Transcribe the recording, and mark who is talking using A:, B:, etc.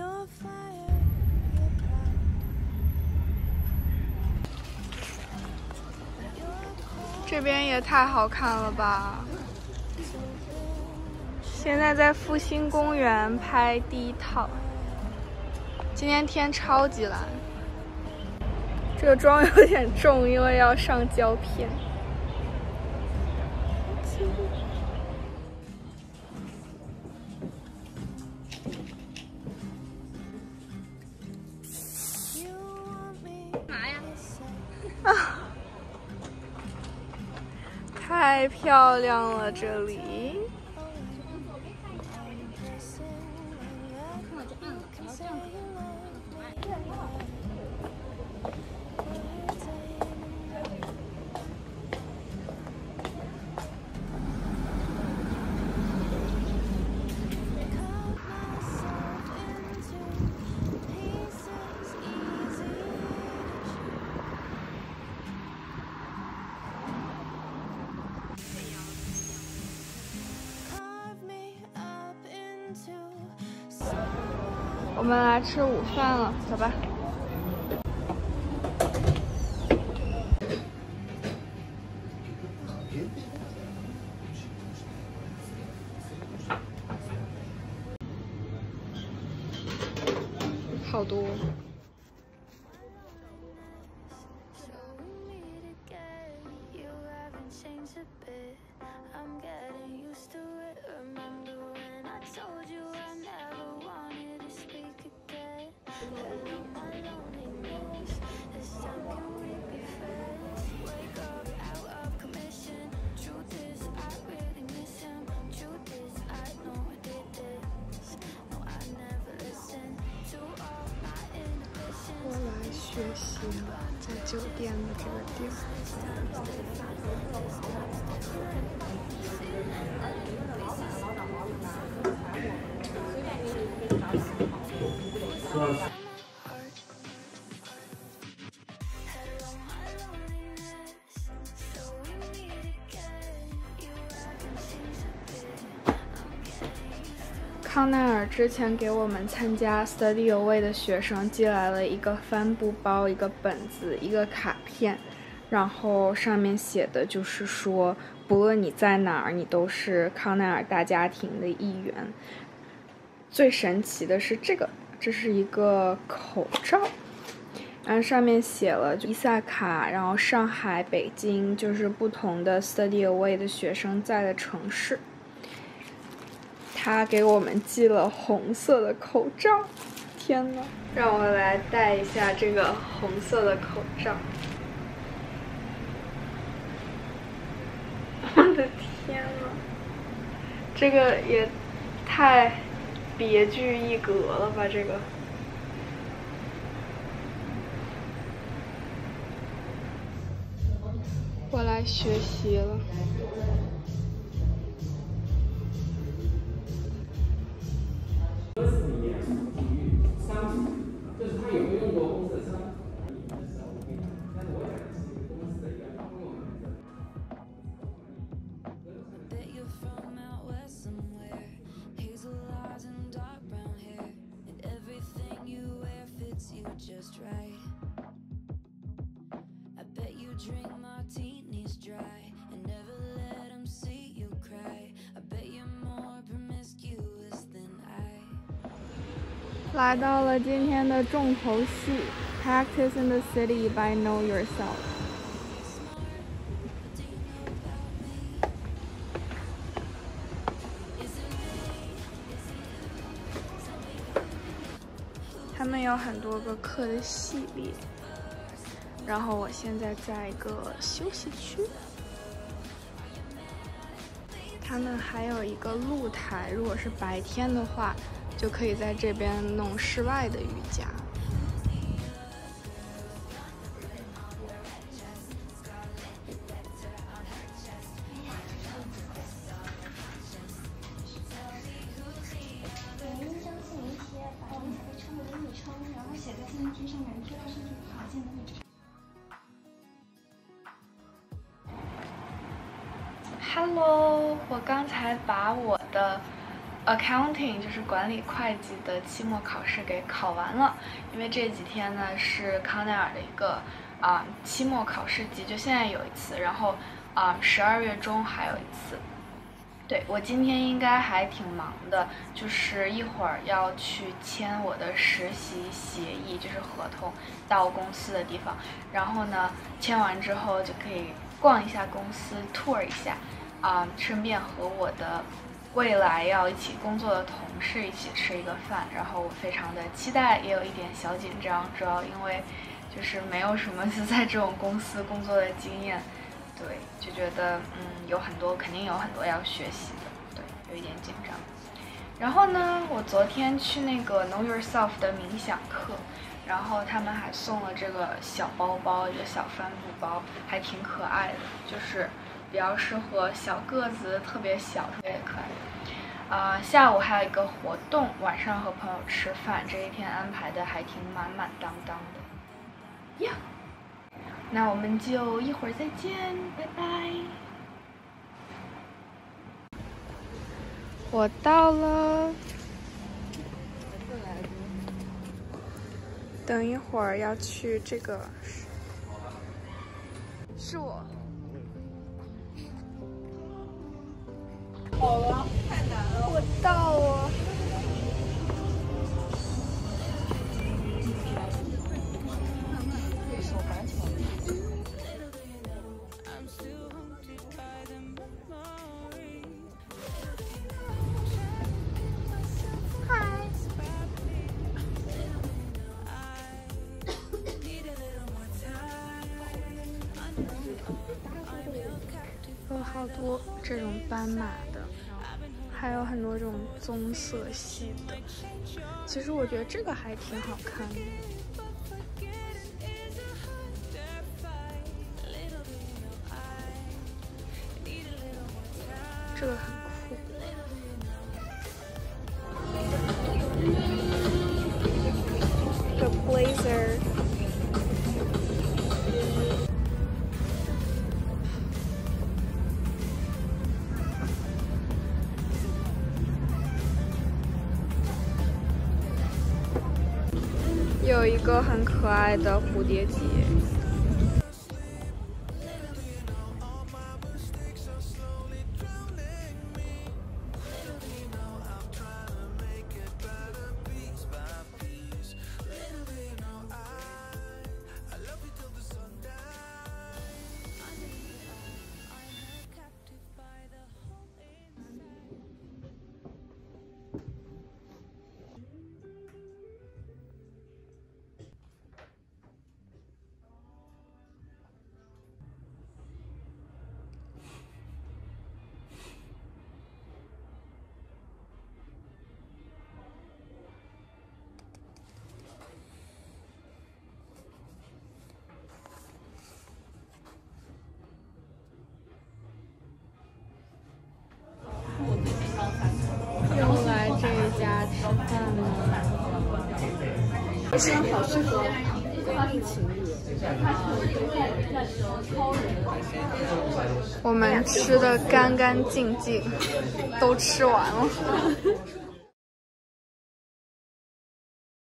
A: 这边也太好看了吧！现在在复兴公园拍第一套。今天天超级蓝，这个妆有点重，因为要上胶片。
B: 嘛呀？
A: 啊！太漂亮了，这里。我们来吃午饭了，走吧。好多。学习了，在酒店的这个地方。康奈尔之前给我们参加 Study Away 的学生寄来了一个帆布包、一个本子、一个卡片，然后上面写的就是说，不论你在哪儿，你都是康奈尔大家庭的一员。最神奇的是这是一个口罩，然后上面写了伊萨卡，然后上海、北京，就是不同的 Study Away 的学生在的城市。他给我们寄了红色的口罩，天哪！让我来戴一下这个红色的口罩。我的天哪，这个也太别具一格了吧！这个。我来学习了。
C: Drink martinis dry and never let them see you cry. I bet you're more promiscuous than I.
A: 来到了今天的重头戏 ，Practice in the City by Know Yourself。他们有很多个课的系列。然后我现在在一个休息区，他们还有一个露台，如果是白天的话，就可以在这边弄室外的瑜伽。
D: 然后写在建议区上面，知道是条件的位置。
A: Hello， 我刚才把我的 accounting 就是管理会计的期末考试给考完了，因为这几天呢是康奈尔的一个期末考试季，就现在有一次，然后12月中还有一次。对，我今天应该还挺忙的，就是一会儿要去签我的实习协议，就是合同，到公司的地方。然后呢，签完之后就可以逛一下公司 ，tour 一下，顺便和我的未来要一起工作的同事一起吃一个饭。然后我非常的期待，也有一点小紧张，主要因为就是没有什么是在这种公司工作的经验。对，就觉得肯定有很多要学习的，对，有一点紧张。然后呢，我昨天去那个 Know Yourself 的冥想课，然后他们还送了这个小包包，一个小帆布包，还挺可爱的，就是比较适合小个子，特别小，特别可爱。下午还有一个活动，晚上和朋友吃饭，这一天安排的还挺满满当当的。呀。那我们就一会儿再见，拜拜。我到了，等一会儿要去这个，是我。好了，太难了。我到了。有好多这种斑马的，还有很多这种棕色系的。其实我觉得这个还挺好看的。这个很酷。这个 blazer。有一个很可爱的蝴蝶结。又来这一家吃饭了，真的好适合疫情旅游。我们吃的干干净净，都吃完了。